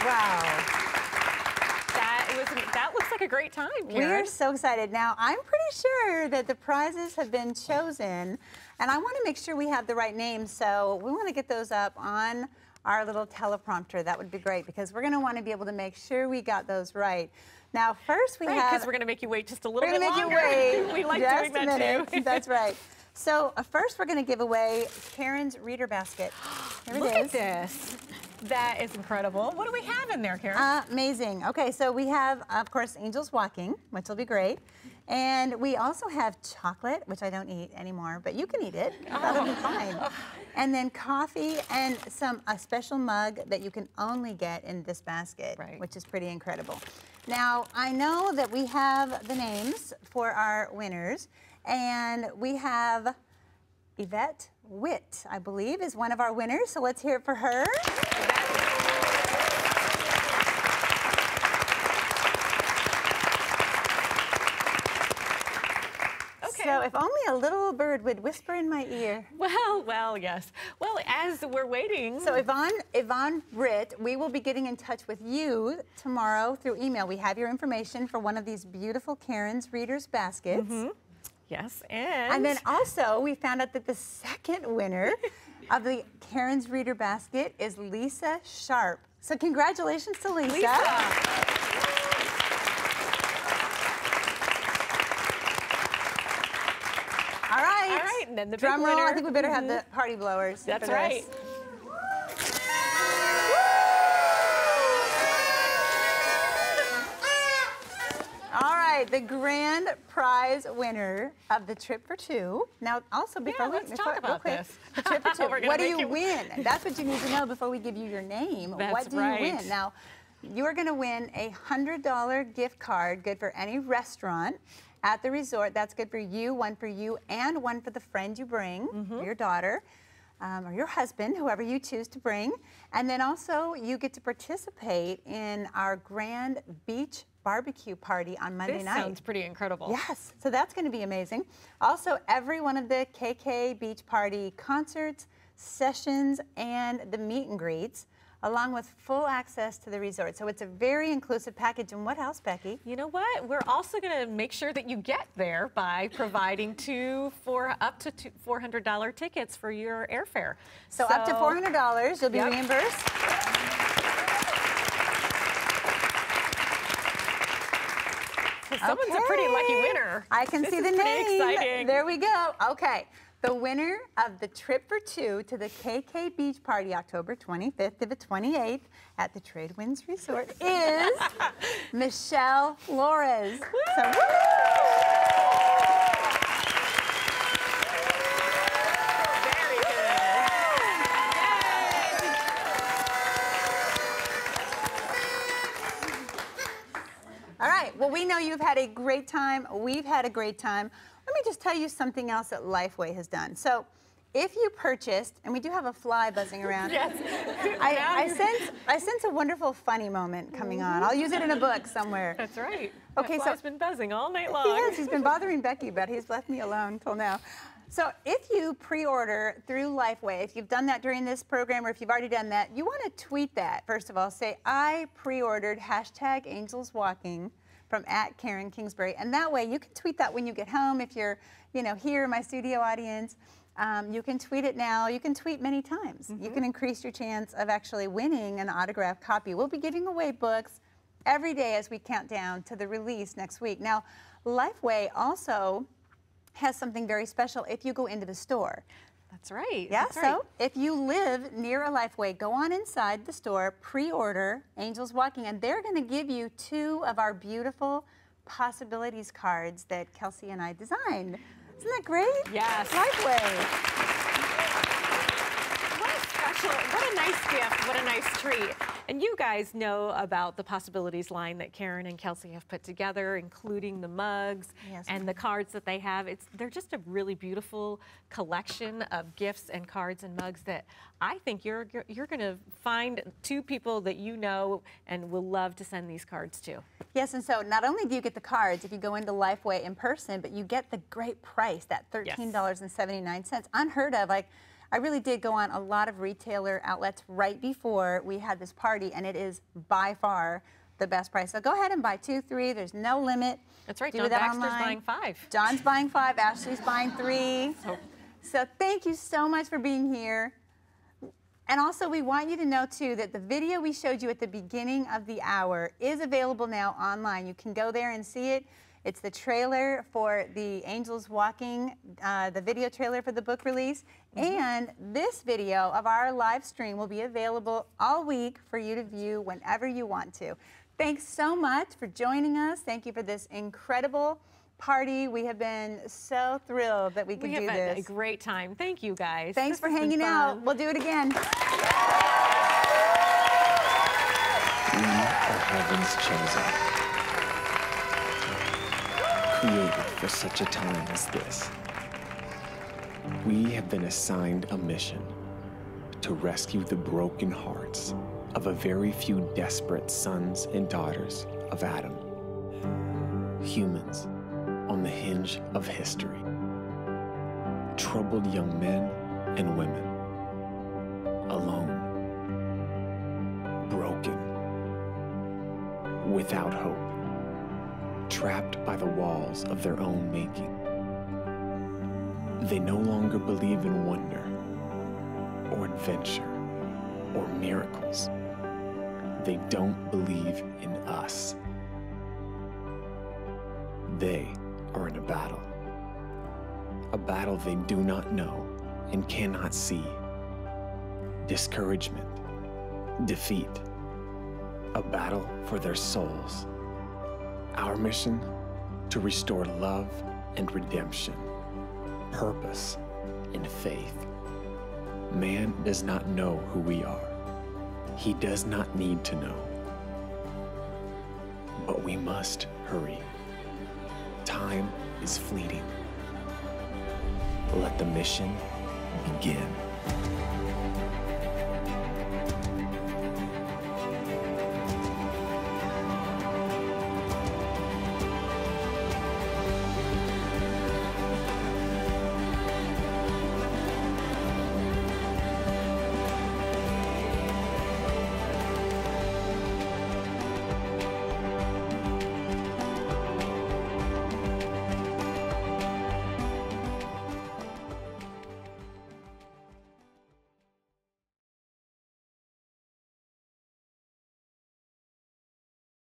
That looks like a great time, Karen. We are so excited. Now, I'm pretty sure that the prizes have been chosen, and I want to make sure we have the right names, so we want to get those up on our little teleprompter. That would be great, because we're going to want to be able to make sure we got those right. Now, first we have... because we're going to make you wait just a little bit longer. We're going to make you wait. We like just doing that too. That's right. So first we're going to give away Karen's Reader Basket. Here Look it is. at this. That is incredible. What do we have in there, Karen? Amazing. Okay, so we have, of course, Angels Walking, which will be great. And we also have chocolate, which I don't eat anymore, but you can eat it. That'll be fine. And then coffee and a special mug that you can only get in this basket, which is pretty incredible. Now, I know that we have the names for our winners, and we have Yvette Witt, I believe, is one of our winners, so let's hear it for her. So if only a little bird would whisper in my ear. Well, yes. Well, as we're waiting. So Yvonne Britt, we will be getting in touch with you tomorrow through email. We have your information for one of these beautiful Karen's Reader's Baskets. Yes, and then also we found out that the second winner of the Karen's Reader Basket is Lisa Sharp. So congratulations to Lisa. All right, and then the drum big roll. winner. I think we better have the party blowers. That's right. All right, the grand prize winner of the Trip for Two. Now, also before let's talk about this. The Trip for Two. What do you win? That's what you need to know before we give you your name. That's what do you win? Now, you are going to win a $100 gift card, good for any restaurant at the resort. That's good for you, one for you, and one for the friend you bring, for your daughter, or your husband, whoever you choose to bring. And then also, you get to participate in our grand beach barbecue party on Monday night. This sounds pretty incredible. Yes, so that's going to be amazing. Also, every one of the KK Beach Party concerts, sessions, and the meet and greets, along with full access to the resort. So it's a very inclusive package. And what else, Becky? You know what? We're also going to make sure that you get there by providing up to $400 tickets for your airfare. So up to $400, you'll be reimbursed. Someone's a pretty lucky winner. I can see the name. Pretty exciting. There we go. Okay. The winner of the Trip for Two to the KK Beach Party, October 25th to the 28th at the Tradewinds Resort is Michelle Flores. So, woo! Very good. All right. Well, we know you've had a great time. We've had a great time. Let me just tell you something else that Lifeway has done. So if you purchased, and we do have a fly buzzing around. Yes. I sense a wonderful funny moment coming on. I'll use it in a book somewhere. That's right. Okay, that fly's been buzzing all night long. He has. He's been bothering Becky, but he's left me alone till now. So if you pre-order through Lifeway, if you've done that during this program or if you've already done that, you want to tweet that. First of all, say, I pre-ordered #AngelsWalking from @Karen Kingsbury. And that way you can tweet that when you get home. If you're, here in my studio audience, you can tweet it now. You can tweet many times. You can increase your chance of actually winning an autographed copy. We'll be giving away books every day as we count down to the release next week. Now, Lifeway also has something very special if you go into the store. That's right. Yeah, that's so if you live near a Lifeway, go on inside the store, pre-order Angels Walking, and they're going to give you 2 of our beautiful Possibilities cards that Kelsey and I designed. Isn't that great? Yes. Lifeway. What a nice gift. What a nice treat. And you guys know about the Possibilities line that Karen and Kelsey have put together, including the mugs and the cards that they have. They're just a really beautiful collection of gifts and cards and mugs that I think you're going to find 2 people that you know and will love to send these cards to. Yes, and so not only do you get the cards if you go into Lifeway in person, but you get the great price, that $13.79. Unheard of. I really did go on a lot of retailer outlets right before we had this party, and it is by far the best price. So go ahead and buy 2, 3. There's no limit. That's right. Do John that Baxter's online. buying 5. John's buying 5. Ashley's buying 3. Oh. So thank you so much for being here. And also, we want you to know, too, that the video we showed you at the beginning of the hour is available now online. You can go there and see it. It's the trailer for the Angels Walking, the video trailer for the book release. And this video of our live stream will be available all week for you to view whenever you want to. Thanks so much for joining us. Thank you for this incredible party. We have been so thrilled that we could do this. We have had a great time. Thank you, guys. Thanks for This has been hanging out. fun. We'll do it again. We are heaven's chosen, created for such a time as this. We have been assigned a mission to rescue the broken hearts of a very few desperate sons and daughters of Adam. Humans on the hinge of history. Troubled young men and women. Alone. Broken. Without hope. Trapped by the walls of their own making. They no longer believe in wonder, or adventure, or miracles. They don't believe in us. They are in a battle they do not know and cannot see. Discouragement, defeat, a battle for their souls. Our mission, to restore love and redemption, purpose and faith. Man does not know who we are. He does not need to know. But we must hurry. Time is fleeting. Let the mission begin.